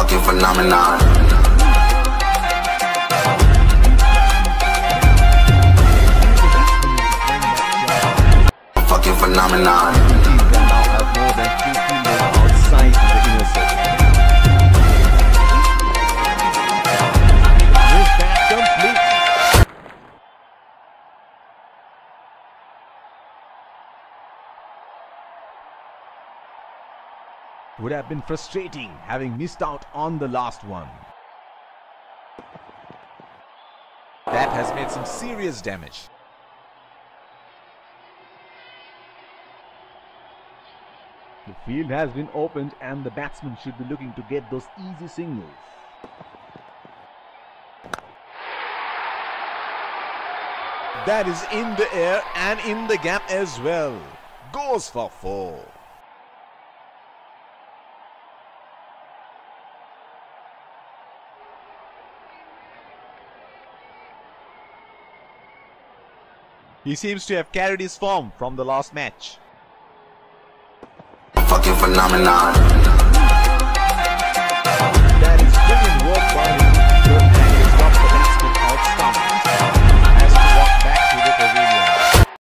fucking phenomenon. Fucking phenomenon. Teams that now have more than 2 fielders outside the inner circle. Is that complete? Would have been frustrating having missed out on the last one. That has made some serious damage. The field has been opened and the batsman should be looking to get those easy singles. That is in the air and in the gap as well. Goes for 4. He seems to have carried his form from the last match. Fucking phenomenon.